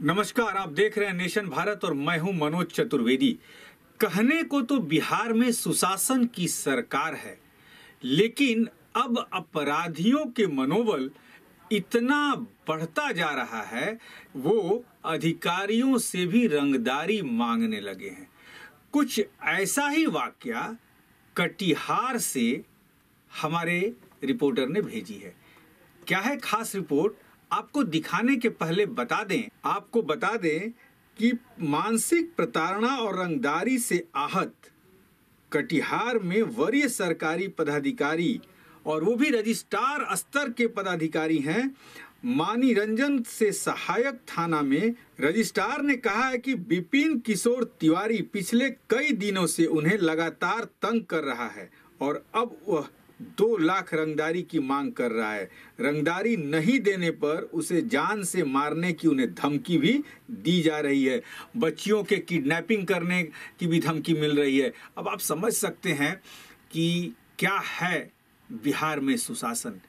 नमस्कार, आप देख रहे हैं नेशन भारत और मैं हूं मनोज चतुर्वेदी। कहने को तो बिहार में सुशासन की सरकार है, लेकिन अब अपराधियों के मनोबल इतना बढ़ता जा रहा है, वो अधिकारियों से भी रंगदारी मांगने लगे हैं। कुछ ऐसा ही वाकया कटिहार से हमारे रिपोर्टर ने भेजी है। क्या है खास रिपोर्ट, आपको दिखाने के पहले आपको बता दें कि मानसिक प्रताड़ना और रंगदारी से आहत कटिहार में वरीय सरकारी पदाधिकारी और वो भी रजिस्ट्रार स्तर के पदाधिकारी हैं मानी रंजन से सहायक थाना में रजिस्ट्रार ने कहा है कि विपिन किशोर तिवारी पिछले कई दिनों से उन्हें लगातार तंग कर रहा है और अब वह 2 लाख रंगदारी की मांग कर रहा है। रंगदारी नहीं देने पर उसे जान से मारने की उन्हें धमकी भी दी जा रही है। बच्चियों के किडनैपिंग करने की भी धमकी मिल रही है। अब आप समझ सकते हैं कि क्या है बिहार में सुशासन।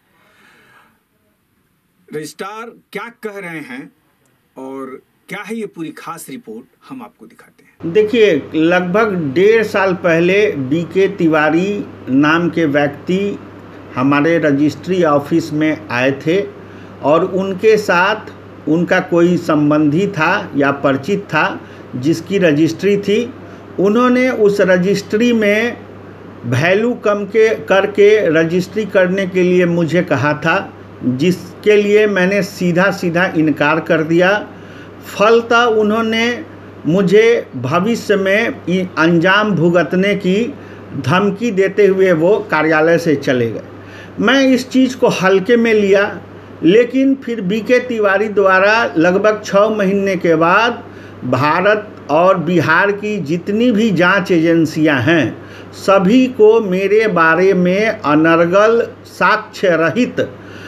रजिस्ट्रार क्या कह रहे हैं और क्या है ये पूरी खास रिपोर्ट, हम आपको दिखाते हैं। देखिए, लगभग 1.5 साल पहले बीके तिवारी नाम के व्यक्ति हमारे रजिस्ट्री ऑफिस में आए थे और उनके साथ उनका कोई संबंधी था या परिचित था जिसकी रजिस्ट्री थी। उन्होंने उस रजिस्ट्री में वैल्यू कम करके रजिस्ट्री करने के लिए मुझे कहा था, जिसके लिए मैंने सीधा इनकार कर दिया। फलतः उन्होंने मुझे भविष्य में अंजाम भुगतने की धमकी देते हुए वो कार्यालय से चले गए। मैं इस चीज़ को हल्के में लिया, लेकिन फिर बीके तिवारी द्वारा लगभग 6 महीने के बाद भारत और बिहार की जितनी भी जांच एजेंसियां हैं सभी को मेरे बारे में अनर्गल साक्ष्य रहित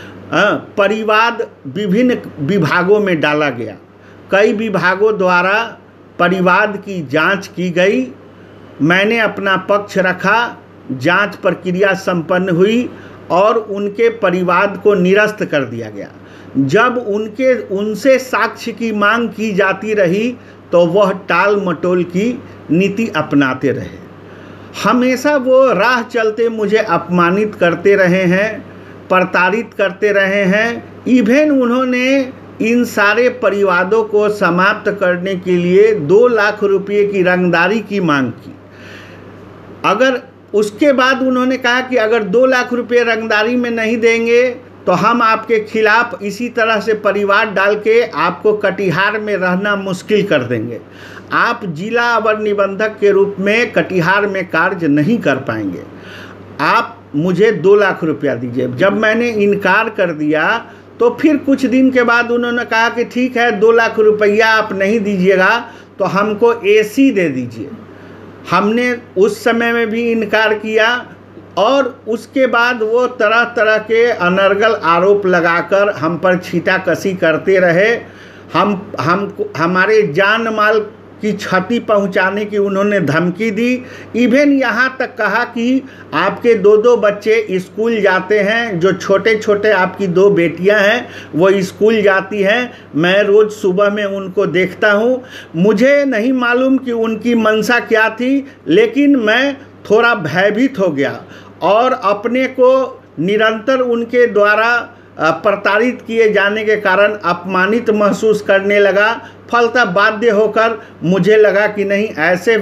परिवाद विभिन्न विभागों में डाला गया। कई विभागों द्वारा परिवाद की जांच की गई। मैंने अपना पक्ष रखा, जांच प्रक्रिया संपन्न हुई और उनके परिवाद को निरस्त कर दिया गया। जब उनसे साक्ष्य की मांग की जाती रही तो वह टाल मटोल की नीति अपनाते रहे। हमेशा वो राह चलते मुझे अपमानित करते रहे हैं, प्रताड़ित करते रहे हैं। इवन उन्होंने इन सारे परिवादों को समाप्त करने के लिए 2 लाख रुपये की रंगदारी की मांग की। अगर उसके बाद उन्होंने कहा कि अगर 2 लाख रुपये रंगदारी में नहीं देंगे तो हम आपके खिलाफ इसी तरह से परिवाद डाल के आपको कटिहार में रहना मुश्किल कर देंगे। आप जिला अवर निबंधक के रूप में कटिहार में कार्य नहीं कर पाएंगे। आप मुझे 2 लाख रुपया दीजिए। जब मैंने इनकार कर दिया तो फिर कुछ दिन के बाद उन्होंने कहा कि ठीक है, 2 लाख रुपया आप नहीं दीजिएगा तो हमको एसी दे दीजिए। हमने उस समय में भी इनकार किया और उसके बाद वो तरह तरह के अनर्गल आरोप लगाकर हम पर छींटाकशी करते रहे। हमारे जान माल की क्षति पहुंचाने की उन्होंने धमकी दी। इवन यहाँ तक कहा कि आपके 2 बच्चे स्कूल जाते हैं, जो छोटे छोटे आपकी 2 बेटियां हैं वो स्कूल जाती हैं, मैं रोज़ सुबह में उनको देखता हूँ। मुझे नहीं मालूम कि उनकी मंशा क्या थी, लेकिन मैं थोड़ा भयभीत हो गया और अपने को निरंतर उनके द्वारा प्रताड़ित किए जाने के कारण अपमानित महसूस करने लगा। फलतः बाध्य होकर मुझे लगा कि नहीं, ऐसे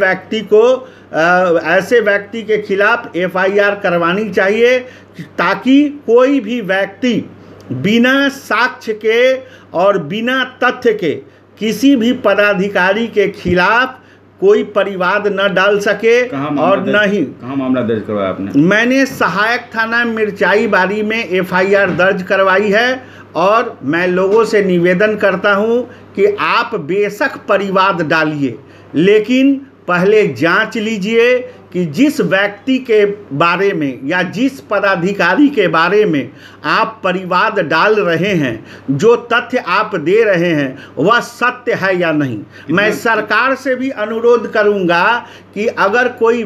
व्यक्ति के खिलाफ FIR करवानी चाहिए ताकि कोई भी व्यक्ति बिना साक्ष्य के और बिना तथ्य के किसी भी पदाधिकारी के खिलाफ कोई परिवाद न डाल सके। और नहीं, कहाँ मामला दर्ज करवाया आपने? मैंने सहायक थाना मिर्चाई बारी में FIR दर्ज करवाई है और मैं लोगों से निवेदन करता हूं कि आप बेशक परिवाद डालिए, लेकिन पहले जांच लीजिए कि जिस व्यक्ति के बारे में या जिस पदाधिकारी के बारे में आप परिवाद डाल रहे हैं, जो तथ्य आप दे रहे हैं वह सत्य है या नहीं। मैं सरकार से भी अनुरोध करूंगा कि अगर कोई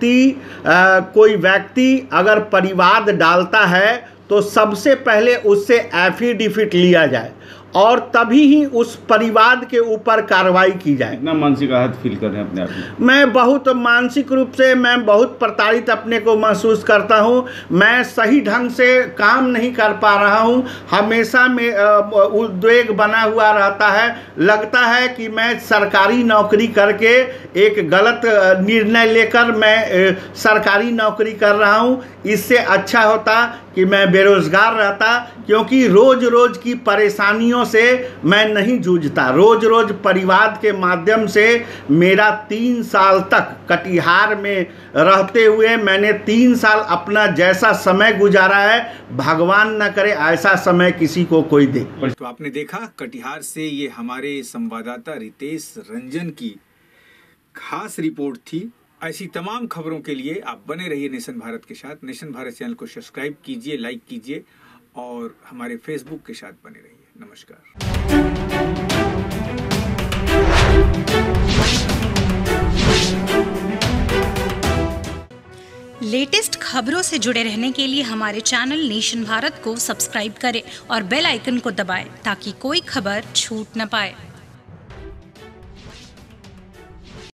व्यक्ति अगर परिवाद डालता है तो सबसे पहले उससे एफिडेविट लिया जाए और तभी ही उस परिवार के ऊपर कार्रवाई की जाए। इतना मानसिक आहत फील कर रहे हैं अपने आप में? मैं बहुत मानसिक रूप से मैं बहुत प्रताड़ित अपने को महसूस करता हूं। मैं सही ढंग से काम नहीं कर पा रहा हूं। हमेशा में उद्वेग बना हुआ रहता है। लगता है कि मैं सरकारी नौकरी करके एक गलत निर्णय लेकर मैं सरकारी नौकरी कर रहा हूं। इससे अच्छा होता कि मैं बेरोजगार रहता, क्योंकि रोज रोज की परेशानियों से मैं नहीं जूझता। रोज रोज परिवार के माध्यम से मेरा 3 साल तक कटिहार में रहते हुए मैंने 3 साल अपना जैसा समय गुजारा है, भगवान न करे ऐसा समय किसी को कोई दे। तो आपने देखा, कटिहार से ये हमारे संवाददाता रितेश रंजन की खास रिपोर्ट थी। ऐसी तमाम खबरों के लिए आप बने रहिए नेशन भारत के साथ। नेशन भारत चैनल को सब्सक्राइब कीजिए, लाइक कीजिए और हमारे फेसबुक के साथ बने रहिए। नमस्कार। लेटेस्ट खबरों से जुड़े रहने के लिए हमारे चैनल नेशन भारत को सब्सक्राइब करें और बेल आइकन को दबाएं ताकि कोई खबर छूट न पाए।